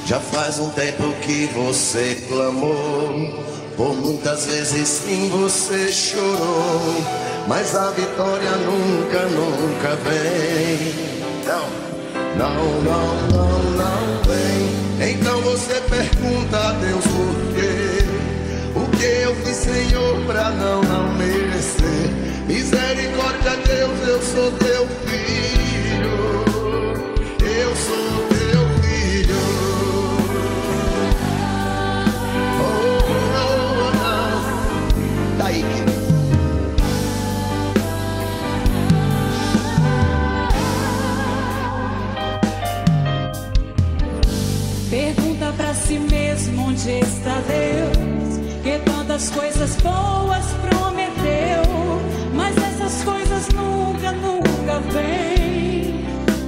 Já faz um tempo que você clamou, por muitas vezes sim você chorou, mas a vitória nunca, nunca vem. Não vem. Então você pergunta a Deus por quê? O que eu fiz, Senhor, pra não merecer? Misericórdia, Deus, eu sou teu filho. Eu sou teu filho. Daí. Pergunta pra si mesmo onde está Deus, que tantas coisas boas prometeu, mas essas coisas nunca, nunca vêm.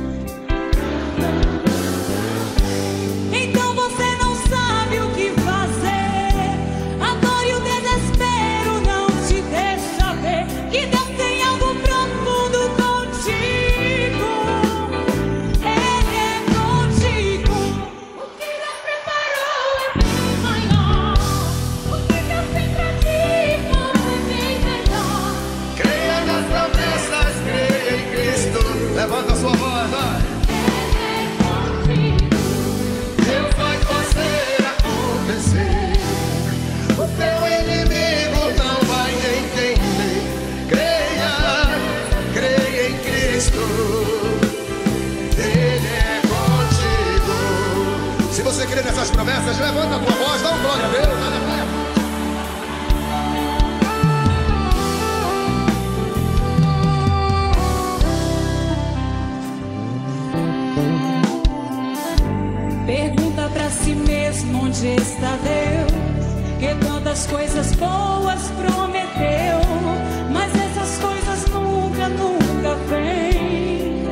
Então você não sabe o que fazer, a dor e o desespero não te deixa ver que Deus tem algo profundo contigo. Ele é contigo. O que Deus preparou é bem maior. O que Deus tem pra ti é bem melhor. Creia nas promessas, creia em Cristo. Levanta sua voz, vai. Deus vai fazer acontecer. O teu inimigo não vai entender. Creia em Cristo. Ele é contigo. Se você crê nessas promessas, levanta a tua voz, dá um glória a Deus. Aleluia. Pergunta pra si mesmo onde está Deus, que tantas coisas boas prometeu, mas essas coisas nunca, nunca vêm.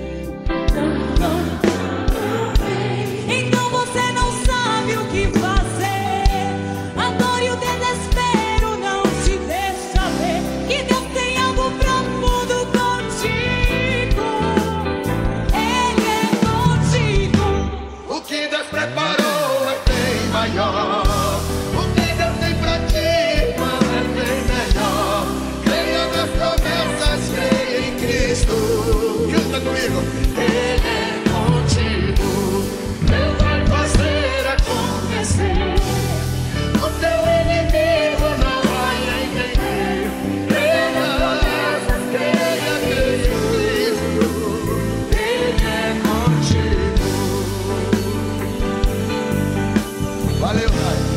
Então você não sabe o que fazer, a dor e o desespero não te deixa ver que Deus tem algo profundo contigo. Ele é contigo. O que Deus preparou é bem maior. O que Deus tem pra ti, irmão, é bem melhor. Creia nas promessas, creia em Cristo. Canta comigo. Ele é contigo. Deus vai fazer acontecer. O teu inimigo não vai entender. Creia em Cristo. Ele é contigo. Valeu, Pai.